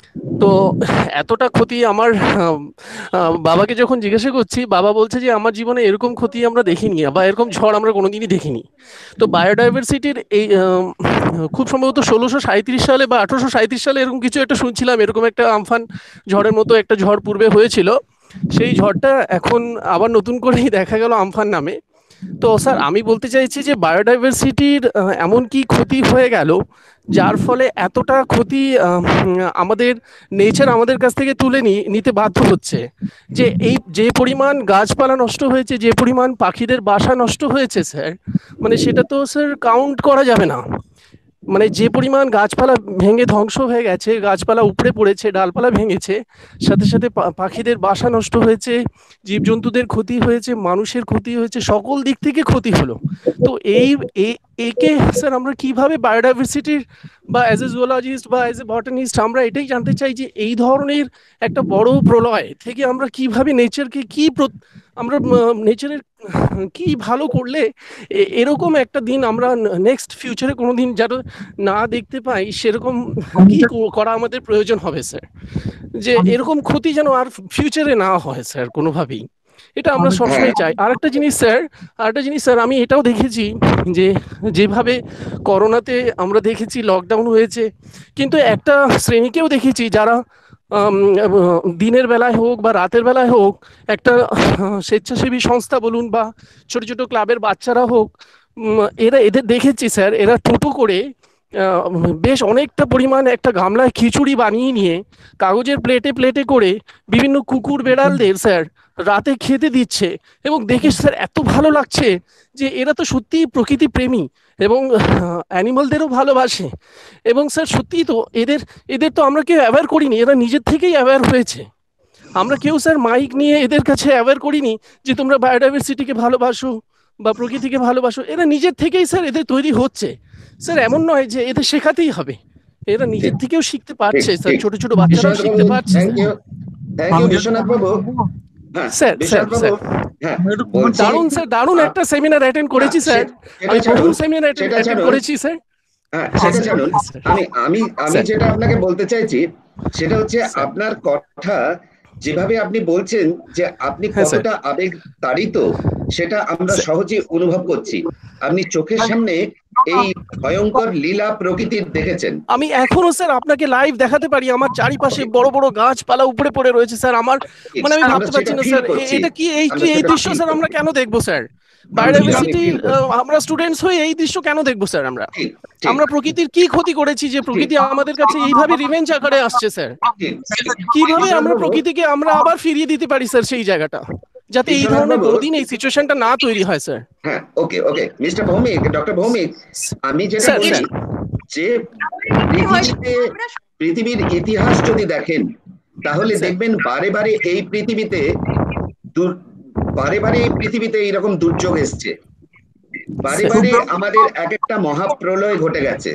তো এতটা ক্ষতি আমার আম, আহ, বাবাকে যখন জিজ্ঞাসা করছি, বাবা বলছে যে আমার জীবনে এরকম ক্ষতি আমরা দেখিনি বা এরকম ঝড় আমরা কোনোদিনই দেখিনি। তো বায়োডাইভার্সিটির এই আম, খুব সম্ভবত ষোলোশো সাঁত্রিশ সালে বা আঠারোশো সাঁত্রিশ সালে এরকম কিছু একটা শুনছিলাম, এরকম একটা আমফান ঝড়ের মতো একটা ঝড় পূর্বে হয়েছিল। সেই ঝড়টা এখন আবার নতুন করেই দেখা গেল আমফান নামে। তো স্যার আমি বলতে চাইছি যে বায়োডাইভার্সিটির আহ, এমন কি ক্ষতি হয়ে গেল যার ফলে এতটা ক্ষতি আহ, আমাদের নেচার আমাদের কাছ থেকে তুলে নি- নিতে বাধ্য হচ্ছে। যে এই যে পরিমাণ গাছপালা নষ্ট হয়েছে, যে পরিমাণ পাখিদের বাসা নষ্ট হয়েছে স্যার, মানে সেটা তো স্যার কাউন্ট করা যাবে না। মানে যে পরিমাণ গাছপালা ভেঙে ধ্বংস হয়ে গেছে, গাছপালা উপড়ে পড়েছে, ডালপালা ভেঙেছে, সাথে সাথে পা- পাখিদের বাসা নষ্ট হয়েছে, জীবজন্তুদের ক্ষতি হয়েছে, মানুষের ক্ষতি হয়েছে, সকল দিক থেকে ক্ষতি হলো। তো এই এ- একে স্যার আমরা কিভাবে বায়োডাইভার্সিটির বা অ্যাজ এ জুওলজিস্ট বা অ্যাজ এ বটানিস্ট আমরা এটাই জানতে চাই যে এই ধরনের একটা বড় প্রলয় থেকে আমরা কিভাবে নেচারকে কি প্র- আমরা নেচারের কি ভালো করলে এ- এরকম একটা দিন আমরা নেক্সট ফিউচারে কোনোদিন যারা না দেখতে পাই, সেরকম কি কো- করা আমাদের প্রয়োজন হবে স্যার, যে এরকম ক্ষতি যেন আর ফিউচারে না হয় স্যার কোনোভাবেই। এটা আমরা সবসময় চাই। আরেকটা জিনিস স্যার, আরেকটা জিনিস স্যার আমি এটাও দেখেছি যে যেভাবে করোনাতে আমরা দেখেছি লকডাউন হয়েছে, কিন্তু একটা শ্রেণীকেও দেখেছি যারা আম, আহ, দিনের বেলায় হোক বা রাতের বেলায় হোক একটা আহ, স্বেচ্ছাসেবী সংস্থা বলুন বা ছোট ছোট ক্লাবের বাচ্চারা হোক, উম, এরা এদের দেখেছি স্যার, এরা টোটো করে আহ, বেশ অনেকটা পরিমাণ একটা গামলায় খিচুড়ি বানিয়ে নিয়ে কাগজের প্লেটে প্লেটে করে বিভিন্ন কুকুর বেড়ালদের স্যার রাতে খেতে দিচ্ছে। এবং দেখে স্যার এত ভালো লাগছে যে এরা তো সত্যিই প্রকৃতি প্রেমী এবং অ্যানিমালদেরও ভালোবাসে। এবং স্যার সত্যিই তো এদের এদের তো আমরা কেউ অ্যাওয়্যার করিনি, এরা নিজের থেকেই অ্যাওয়্যার হয়েছে। আমরা কেউ স্যার মাইক নিয়ে এদের কাছে অ্যাওয়্যার করিনি যে তোমরা বায়োডাইভার্সিটিকে ভালোবাসো বা প্রকৃতিকে ভালোবাসো। এরা নিজের থেকেই স্যার এদের তৈরি হচ্ছে স্যার, এমন নয় যে এদের শেখাতেই হবে, এরা নিজের ঠিক থেকেও শিখতে ঠিক পারছে স্যার, ঠিক ছোট ছোট বাচ্চারাও বিশ্বনাথ শিখতে বাবু, পারছে thank sir. You, thank you Biswanath বাবু। হ্যাঁ স্যার স্যার বিশ্বনাথ স্যার বাবু, হ্যাঁ বলছি দারুণ স্যার, দারুণ আ- একটা সেমিনার অ্যাটেন্ড না, করেছি স্যার। সে- সেটা আমি প্রথম ছাড়ুন, সেমিনার সেটা অ্যাটেন্ড ছাড়ুন, করেছি স্যার। হ্যাঁ হ্যাঁ সেটা স্যার, ছাড়ুন। স্যার আমি আমি আমি স্যার যেটা আপনাকে বলতে চাইছি সেটা হচ্ছে স্যার আপনার কথা যেভাবে আপনি বলছেন যে আপনি হ্যাঁ স্যার কতটা আবেগ তাড়িত সেটা আমরা স্যার সহজে অনুভব করছি। আপনি চোখের সামনে এই ভয়ঙ্কর লীলা প্রকৃতির দেখেছেন। আমি এখনো স্যার আপনাকে লাইভ দেখাতে পারি, আমার চারিপাশে বড় বড় গাছপালা উপরে পড়ে রয়েছে স্যার। আমার মানে আমি আমরা ভাবতে পারছি সেটা না ফিল স্যার, এ- করছি, এটা কি এই আমরা এই সেটা দৃশ্য ফিল স্যার আমরা করছি, কেন দেখবো স্যার? আমি আমি বায়োডাইভার্সিটি ফিল করছি। আমরা স্টুডেন্টস হয়ে এই দৃশ্য কেন দেখবো স্যার? আমরা ঠিক ঠিক আমরা প্রকৃতির কি ক্ষতি করেছি যে ঠিক প্রকৃতি আমাদের কাছে এইভাবে রিভেঞ্জ আকারে আসছে স্যার? ঠিক ঠিক। কিভাবে বিশ্বনাথ আমরা বাবু, প্রকৃতিকে আমরা আবার ফিরিয়ে দিতে পারি স্যার সেই জায়গাটা, যাতে এই বিশ্বনাথ ধরনের বাবু, কোনোদিন এই সিচুয়েশনটা না তৈরি হয় স্যার? হ্যাঁ okay okay mister Bhowmik, doctor Bhowmik, আমি যেটা স্যার বলি স্যার যে হয়তো পৃথিবীতে আমরা পৃথিবীর ইতিহাস যদি দেখেন তাহলে স্যার দেখবেন বারে বারে এই পৃথিবীতে দুর- বারে বারে এই পৃথিবীতে এইরকম দুর্যোগ এসছে, বারে স্যার বারে আমাদের এক একটা মহাপ্রলয় ঘটে গেছে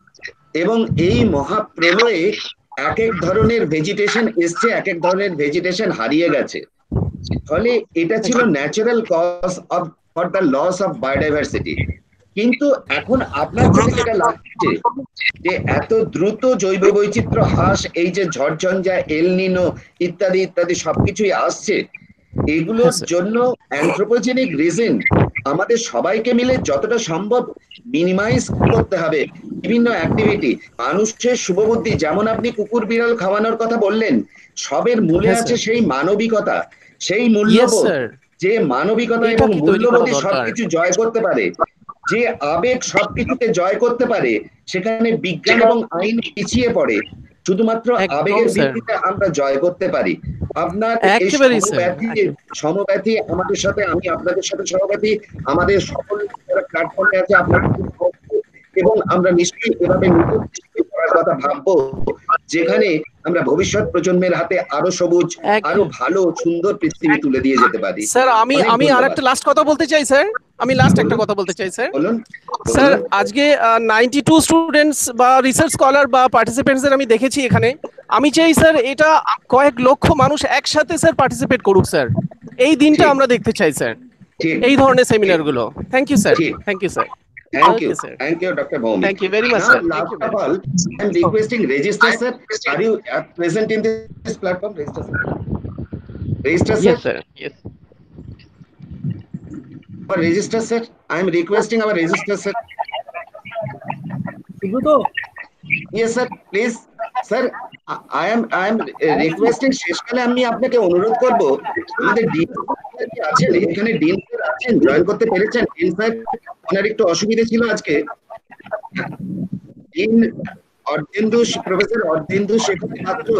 এবং এই মহাপ্রলয়ে এক এক ধরনের ভেজিটেশন এসছে, এক এক ধরনের ভেজিটেশন হারিয়ে গেছে। ফলে এটা ছিল natural cause of for the loss of biodiversity. কিন্তু এখন আপনার চোখে যেটা লাগছে যে এত দ্রুত জৈব বৈচিত্র্য হ্রাস, এই যে ঝড়ঝঞ্ঝা, এল নিনো ইত্যাদি ইত্যাদি সবকিছুই আসছে, এগুলোর জন্য অ্যানথ্রোপোজেনিক রিজন আমাদের সবাইকে মিলে যতটা সম্ভব মিনিমাইজ করতে হবে। বিভিন্ন অ্যাক্টিভিটি, মানুষের শুভবুদ্ধি, যেমন আপনি কুকুর বিড়াল খাওয়ানোর কথা বললেন, সবের মূলে আছে সেই মানবিকতা, সেই মূল্যবোধ, যে মানবিকতা এবং মূল্যবোধই সবকিছু জয় করতে পারে, যে আবেগ সবকিছুকে জয় করতে পারে, সেখানে বিজ্ঞান এবং আইন পিছিয়ে পড়ে। শুধুমাত্র আবেগের ভিত্তিতে আমরা জয় করতে পারি। আপনার এই সমব্যথী সমব্যথী আমাদের সাথে, আমি আপনাদের সাথে সমব্যথী, আমাদের সকল প্ল্যাটফর্মে আছে, আপনার এবং আমরা নিশ্চয়ই এভাবে নতুন করার কথা ভাববো, যেখানে আমরা ভবিষ্যৎ প্রজন্মের হাতে আরো সবুজ, আরো ভালো সুন্দর পৃথিবী তুলে দিয়ে যেতে পারি। স্যার আমি আমি আরেকটা লাস্ট কথা বলতে চাই স্যার, আমি লাস্ট একটা কথা বলতে চাই স্যার। বলুন স্যার, আজকে নাইনটি টু স্টুডেন্টস বা রিসার্চ স্কলার বা পার্টিসিপেন্টসদের আমি দেখেছি এখানে। আমি চাই স্যার এটা কয়েক লক্ষ মানুষ একসাথে স্যার পার্টিসিপেট করুক স্যার, এই দিনটা আমরা দেখতে চাই স্যার, এই ধরনের সেমিনার গুলো। Thank you sir, thank you sir. Thank you, thank you, Doctor Bhaumik. Thank you very much, now, sir. Last of all, I am requesting Register sir. Are you uh, present in this platform, Register sir? Register sir. Yes, sir. Yes. Our Register sir, I am requesting our Register sir. Yes sir, please, sir. I am I am requesting শেষকালে আমি আপনাকে অনুরোধ করব, আমাদের dean আছেন এখানে, dean sir আছেন, join করতে পেরেছেন? ডিন স্যার ওনার একটু অসুবিধা ছিল আজকে। ডিন অর্ধেন্দু, প্রফেসর অর্ধেন্দু শেখর পাত্র,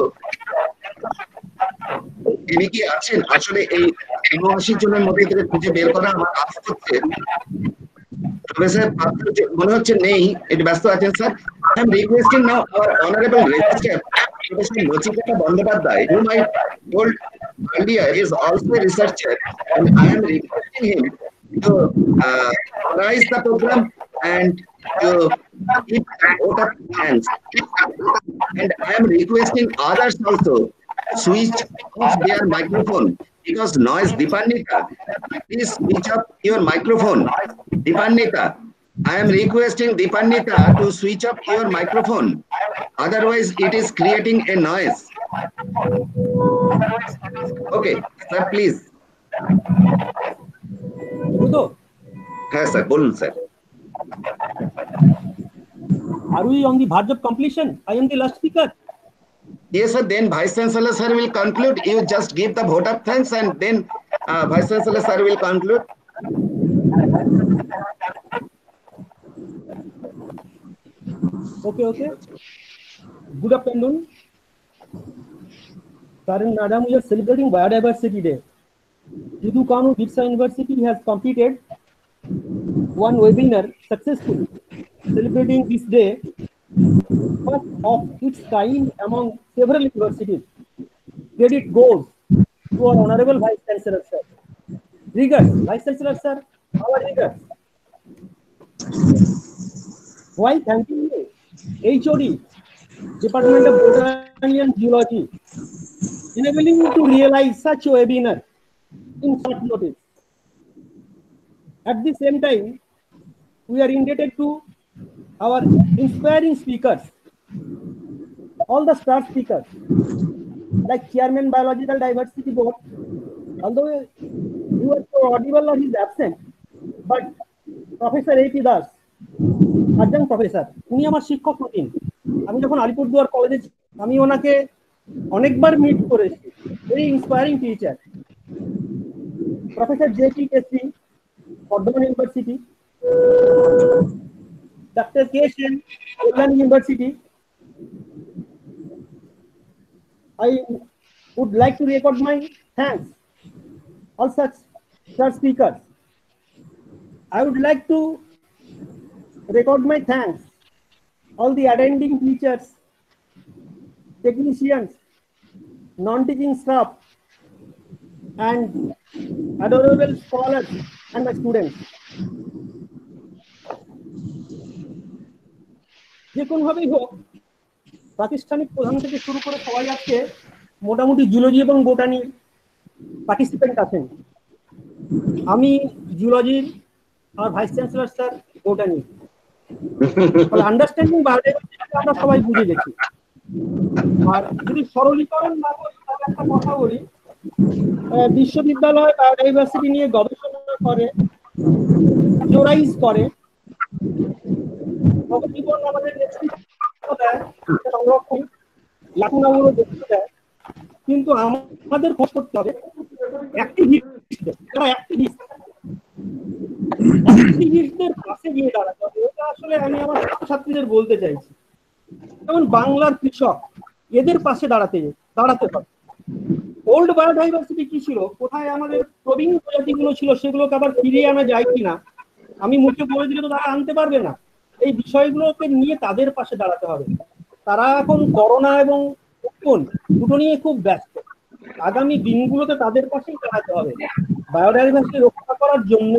তিনি কি আছেন? আসলে এই উনআশি জনের মধ্যে থেকে খুঁজে বের করা আমার কাজ হচ্ছে। প্রফেসর পাত্র মনে হচ্ছে নেই, একটু ব্যস্ত আছেন sir. I am requesting now our honorable registrar, Professor Nachiketa Bandyopadhyay, whom I told earlier is also a researcher, and I am requesting him to uh, organize the program and to keep a vote of hands. And I am requesting others also switch off their microphone because noise. Dipannita, please switch off your microphone. Dipannita, I am requesting Dipannita to switch up your microphone. Otherwise, it is creating a noise. Okay, sir, please. Yes, sir. Bolun, sir. Are we on the verge of completion? I am the last speaker. Yes, sir. Then Vice Chancellor sir will conclude. You just give the vote of thanks, and then uh, Vice Chancellor sir will conclude. Okay, okay. Good afternoon. Sir and Madam, we are celebrating Biodiversity Day. Jiddu Kanu Birsa University has completed one webinar successfully celebrating this day, first of its kind among several universities. Credit goes to our Honorable Vice Chancellor Sir. Regards, Vice Chancellor Sir, our regards. While thanking you, H O D, Department of Botany and Geology, enabling me to realize such a webinar in short notice. At the same time, we are indebted to our inspiring speakers, all the star speakers, like Chairman Biological Diversity Board, although you are so audible or he is absent, but Professor A P Das, adjunct professor, উনি আমার শিক্ষক নতুন। আমি যখন আলিপুরদুয়ার কলেজে আমি ওনাকে অনেকবার মিট করেছি, very inspiring teacher. Professor J P K C, Burdwan university, doctor K Sen, Kalyan university. I would like to record my thanks all such such speakers. I would like to record my thanks all the attending teachers, technicians, non-teaching staff, and adorable scholars and my students. যে কোনোভাবেই হোক, প্রাতিষ্ঠানিক প্রধান থেকে শুরু করে সবাই আজকে মোটামুটি জুলজি এবং বোটানি পার্টিসিপেন্ট আছেন। আমি জুলজির আমার ভাইস চ্যান্সেলর স্যার বোটানি। ফলে আন্ডারস্ট্যান্ডিং বায়োডাইভার্সিটি আমরা সবাই বুঝে গেছি। আর যদি সরলীকরণ না করি তাহলে একটা কথা বলি, বিশ্ববিদ্যালয় বায়োডাইভার্সিটি নিয়ে গবেষণা করে, থিওরাইজ করে, জীবন আমাদের নেতৃত্ব দেয়, সংরক্ষণ লাকুনাগুলো দেখতে দেয়, কিন্তু আমাদের খোঁজ করতে হবে অ্যাক্টিভিস্টদের পাশে গিয়ে দাঁড়াতে হবে। এটা আসলে আমি আমার ছাত্রছাত্রীদের বলতে চাইছি, যেমন বাংলার কৃষক, এদের পাশে দাঁড়াতে দাঁড়াতে হবে। ওল্ড বায়োডাইভার্সিটি কি ছিল, কোথায় আমাদের প্রবীণ প্রজাতিগুলো ছিল, সেগুলোকে আবার ফিরিয়ে আনা যায় কিনা, আমি মুখে বলে দিলে তো তারা আনতে পারবে না। এই বিষয়গুলোকে নিয়ে তাদের পাশে দাঁড়াতে হবে। তারা এখন করোনা এবং কোন দুটো নিয়ে খুব ব্যস্ত। আগামী দিনগুলোতে তাদের পাশেই দাঁড়াতে হবে বায়োডাইভার্সিটি রক্ষা করার জন্য।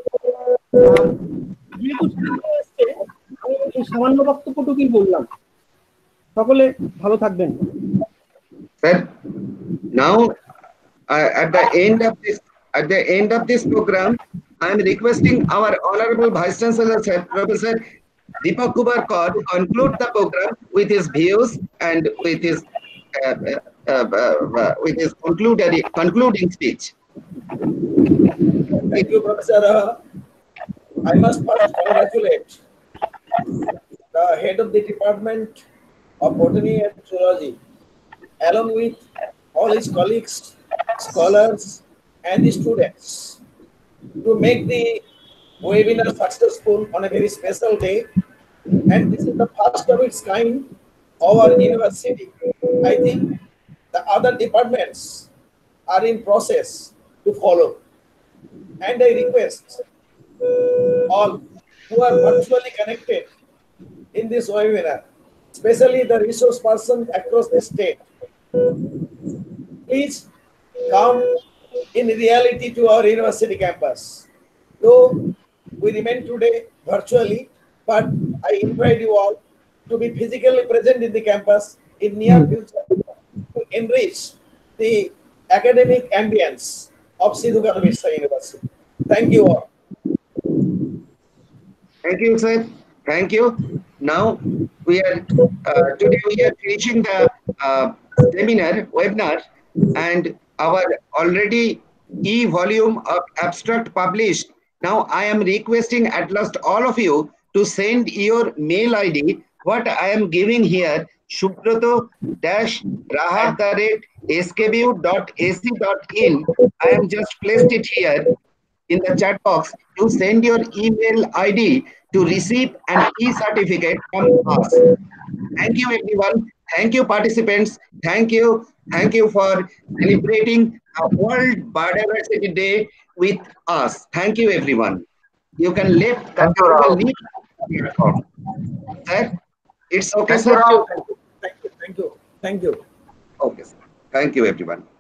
যেহেতু এসছে, আমি এই সামান্য বক্তব্যটুকুই বললাম। সকলে ভালো থাকবেন। Sir, now uh, at the end of this at the end of this program, I am requesting our honorable Vice Chancellor, Sir Professor Deepak Kumar Kaur, to conclude the program with his views and with his uh, uh, uh, uh, with his concluding concluding speech. Thank you, Professor. Uh, I must first congratulate the head of the Department of Botany and Zoology, along with all his colleagues, scholars, and the students, to make the webinar successful on a very special day. And this is the first of its kind of our university. I think the other departments are in process to follow. And I request all who are virtually connected in this webinar, especially the resource persons across the state, please come in reality to our university campus. Though we remain today virtually, but I invite you all to be physically present in the campus in near future to enrich the academic ambience of Sidhu Kano Misra University. Thank you all. Thank you, sir. Thank you. Now we are uh, today we are finishing the uh, seminar webinar, and our already e-volume of abstract published. Now I am requesting at last all of you to send your mail I D, what I am giving here, shubroto dash raha at the rate s k b u dot a c dot in. I am just placed it here in the chat box. You send your email I D to receive an e-certificate from us. Thank you, everyone. Thank you, participants. Thank you. Thank you for celebrating a World Biodiversity Day with us. Thank you, everyone. You can leave the platform. Sir, it's okay, Thank sir. you. Thank you. Thank you. Thank you. Okay, sir. Thank you, everyone.